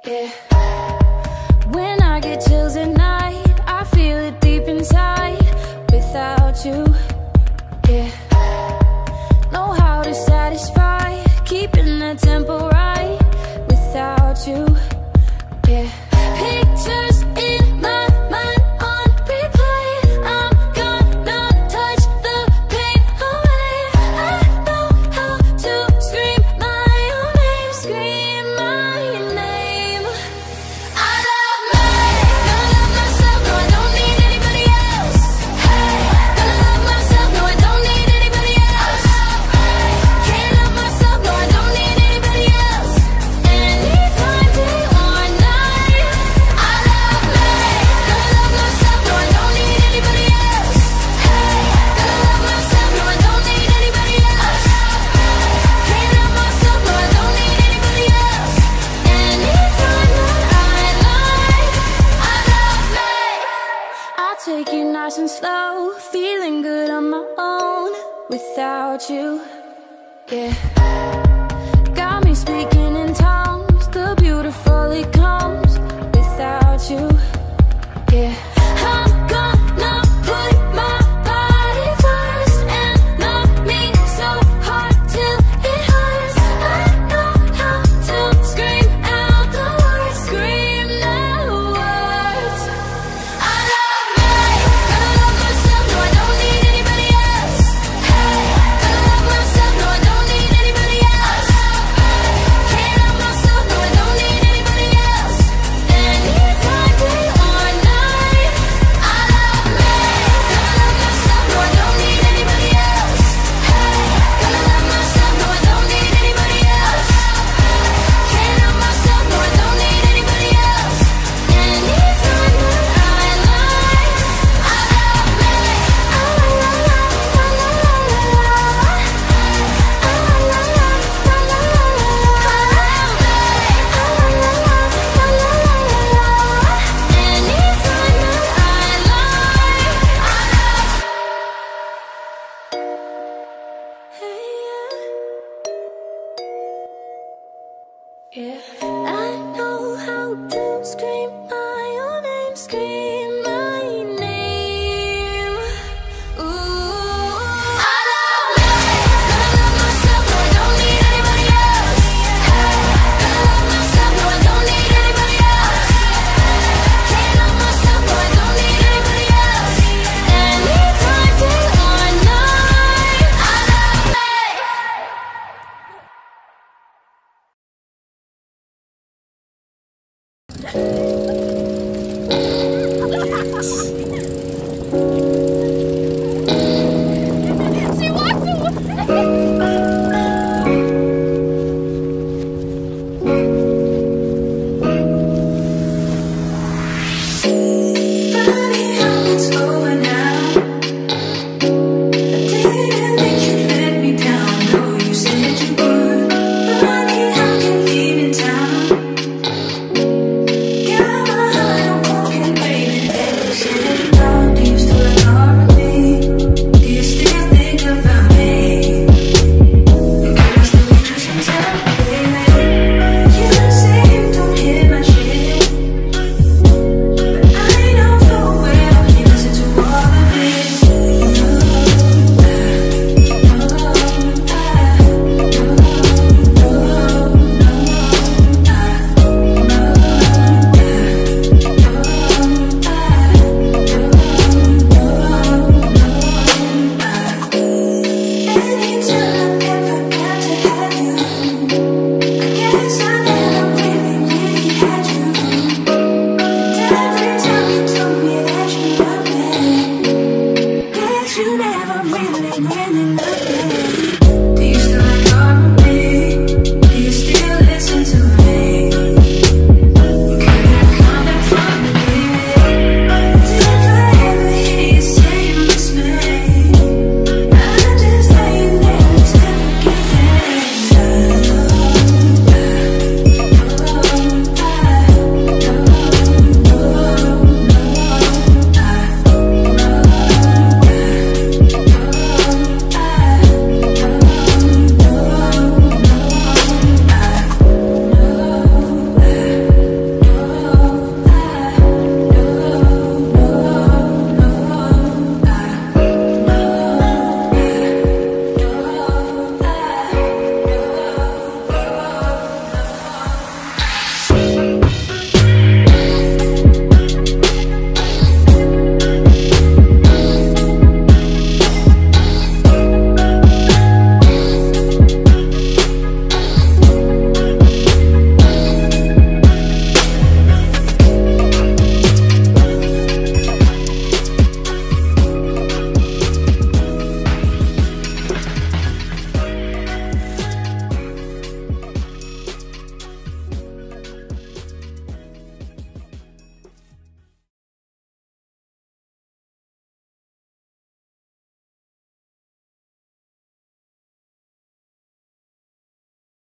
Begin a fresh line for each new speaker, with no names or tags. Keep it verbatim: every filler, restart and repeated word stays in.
yeah. When I get chills at night, I feel it deep inside. Without you, yeah. Know how to satisfy, keeping the tempo right. Without you, yeah. Pictures in my mind on replay. I'm gonna touch the pain away. I know how to scream my own name, scream my name. I love me, gonna love myself, no I don't need anybody else. Hey, gonna love myself, no I don't need anybody else. Can't love myself, no I don't need anybody else. Anytime, day or night. I love me, gonna love myself, no I don't need anybody else. Hey, gonna love myself, no I don't need anybody else. Can't love myself, no I don't need anybody else. Anytime that I like, I love me. I'll take it nice and slow, feeling good on my own. Without you, yeah. Got me speaking in tongues, the beautiful it comes. Without you, yeah. I'm gonna put my body first and love me so hard till it hurts. I know how to scream out the words, scream the words. I love me, gonna love myself, no I don't need anybody else. Hey, gonna love myself, no I don't need anybody else. Can't love myself, no I don't need anybody else. Anytime, day or night. I love me, gonna love myself, no I don't need anybody else. Hey, gonna love myself, no I don't need anybody else. Can't love myself, no I don't need anybody else. Anytime that I like, I love me. I la la la la la la la. I la la la la la la la. I love me. I la la la la la la la. Anytime that I like, I love. Hey, yeah. Yeah. I know how to scream my own name, scream my name. Ooh, I love me, gonna love myself, no I don't need anybody else. Hey, gonna love myself, no I don't need anybody else. Can't love myself, no I don't need anybody else. Anytime, day or night. I love me. She walks away. Funny how it's over now. I didn't think you'd let me down, though you said you would. Funny how you leave in town. Got my heart on broken, baby. That you said you loved, do you still love me? Do you still think about me? And can I still give you some time, baby? You say you don't hear my shit, but I know full well you listen to all of it. Anytime I ever got to have you, I guess I never really, really had you. And every time you told me that you loved me, guess you never really, really